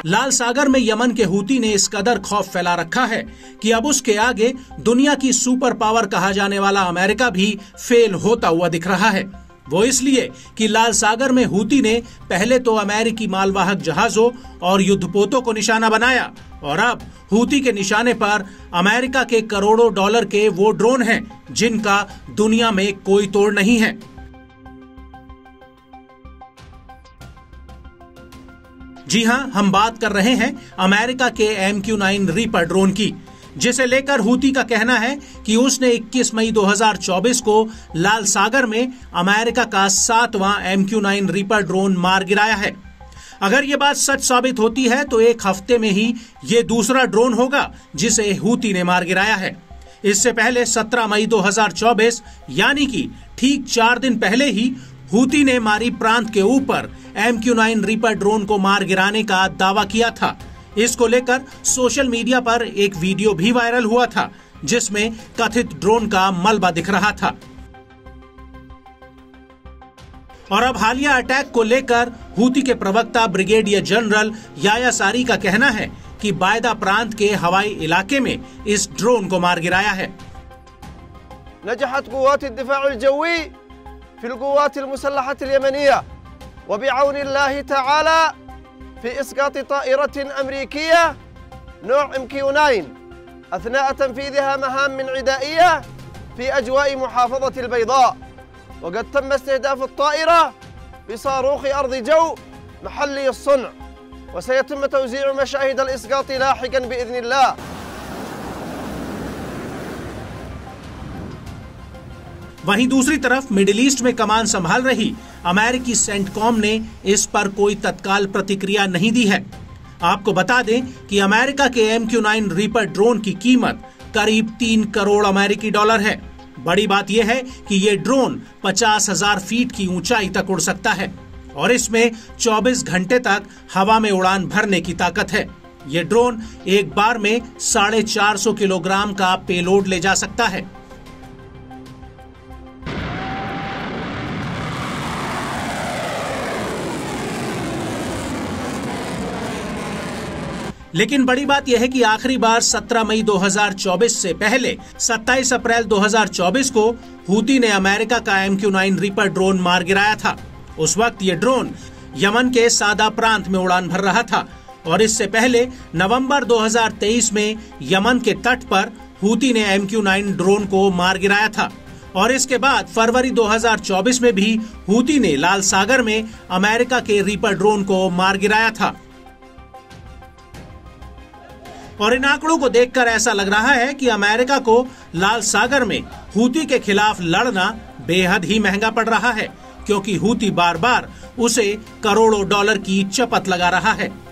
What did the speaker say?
लाल सागर में यमन के हूती ने इस कदर खौफ फैला रखा है कि अब उसके आगे दुनिया की सुपर पावर कहा जाने वाला अमेरिका भी फेल होता हुआ दिख रहा है। वो इसलिए कि लाल सागर में हूती ने पहले तो अमेरिकी मालवाहक जहाजों और युद्धपोतों को निशाना बनाया और अब हूती के निशाने पर अमेरिका के करोड़ों डॉलर के वो ड्रोन हैं जिनका दुनिया में कोई तोड़ नहीं है। जी हां, हम बात कर रहे हैं अमेरिका के MQ-9 रीपर ड्रोन की, जिसे लेकर हूती का कहना है कि उसने 21 मई 2024 को लाल सागर में अमेरिका का 7वां MQ-9 रीपर ड्रोन मार गिराया है। अगर ये बात सच साबित होती है तो एक हफ्ते में ही ये दूसरा ड्रोन होगा जिसे हूती ने मार गिराया है। इससे पहले 17 मई 2024 यानी कि ठीक 4 दिन पहले ही हूती ने मारी प्रांत के ऊपर MQ-9 रीपर ड्रोन को मार गिराने का दावा किया था। इसको लेकर सोशल मीडिया पर एक वीडियो भी वायरल हुआ था जिसमें कथित ड्रोन का मलबा दिख रहा था। और अब हालिया अटैक को लेकर हूती के प्रवक्ता ब्रिगेडियर जनरल याया सारी का कहना है कि बायदा प्रांत के हवाई इलाके में इस ड्रोन को मार गिराया है। नजहत कुव्वात अद-दिफा अल-जवी في القوات المسلحة اليمنية وبعون الله تعالى في إسقاط طائرة أمريكية نوع MQ-9 أثناء تنفيذها مهام عدائية في أجواء محافظة البيضاء، وقد تم استهداف الطائرة بصاروخ أرض جو محلي الصنع، وسيتم توزيع مشاهد الإسقاط لاحقا بإذن الله। वहीं दूसरी तरफ मिडिल ईस्ट में कमान संभाल रही अमेरिकी सेंटकॉम ने इस पर कोई तत्काल प्रतिक्रिया नहीं दी है। आपको बता दें कि अमेरिका के MQ-9 रीपर ड्रोन की कीमत करीब 3 करोड़ अमेरिकी डॉलर है। बड़ी बात यह है कि ये ड्रोन 50,000 फीट की ऊंचाई तक उड़ सकता है और इसमें 24 घंटे तक हवा में उड़ान भरने की ताकत है। ये ड्रोन एक बार में 450 किलोग्राम का पेलोड ले जा सकता है। लेकिन बड़ी बात यह है कि आखिरी बार 17 मई 2024 से पहले 27 अप्रैल 2024 को हूती ने अमेरिका का MQ-9 रीपर ड्रोन मार गिराया था। उस वक्त ये ड्रोन यमन के सादा प्रांत में उड़ान भर रहा था और इससे पहले नवंबर 2023 में यमन के तट पर हूती ने MQ-9 ड्रोन को मार गिराया था और इसके बाद फरवरी 2024 में भी हूती ने लाल सागर में अमेरिका के रीपर ड्रोन को मार गिराया था। और इन आंकड़ों को देखकर ऐसा लग रहा है कि अमेरिका को लाल सागर में हूती के खिलाफ लड़ना बेहद ही महंगा पड़ रहा है, क्योंकि हूती बार बार उसे करोड़ों डॉलर की चपत लगा रहा है।